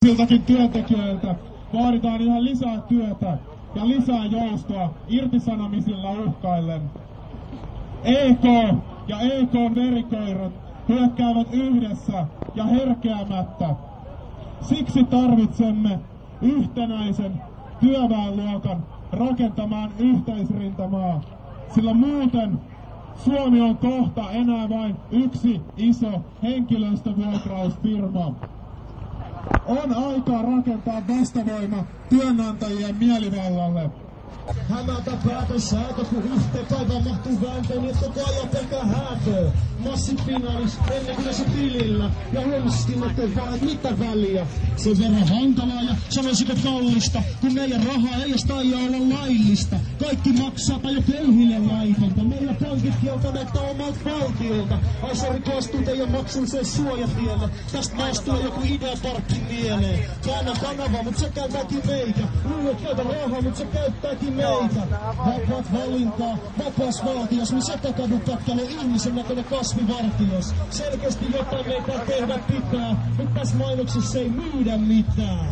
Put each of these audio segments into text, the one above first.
Siltäkin työntekijöiltä vaaditaan ihan lisää työtä ja lisää joustoa irtisanomisilla uhkaillen. EK ja EK:n verikoirat hyökkäävät yhdessä ja herkeämättä. Siksi tarvitsemme yhtenäisen työväenluokan rakentamaan yhteisrintamaa, sillä muuten Suomi on kohta enää vain yksi iso henkilöstövuokrausfirma. On aikaa rakentaa vastavoima työnantajien mielivallalle. Hämätä päätös säätö, kun yhteen päivään mahtuu vääntöön, niin koko ajan pelkää häätöä. Massifinaalis ennen kuin se tilillä, ja huomastin, ettei vaan mitä väliä. Se on verran hankalaa ja sanoisinko kallista, kun meidän rahaa ei edes taida olla laillista. Kaikki maksaa tai jo köyhille laitonta. Meillä pankit kieltäneet omalta valtiolta. Ai sori, koostuu teidän maksulliseen suojatielle. Tästä maastuu joku ideaparkki mieleen. Käännän kanavaa, mut se käyttääkin meitä. Luulet käytä rahaa, mut se käyttääkin meitä. Vapaat valintaa, vapaas valtios, niin se takadu kattelu ihmisen näköinen kasvivartios. Selkeästi jotain meitä tehdä pitää, mutta tässä mainoksessa ei myydä mitään.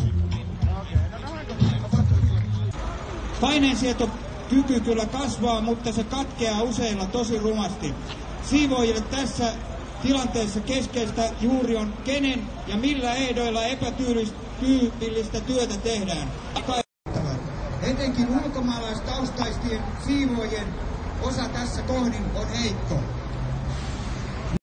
Paineensietokyky kyllä kasvaa, mutta se katkeaa useilla tosi rumasti. Siivoojille tässä tilanteessa keskeistä juuri on kenen ja millä ehdoilla epätyypillistä työtä tehdään. Etenkin ulkomaalaistaustaisten siivoojien osa tässä kohdin on heikko.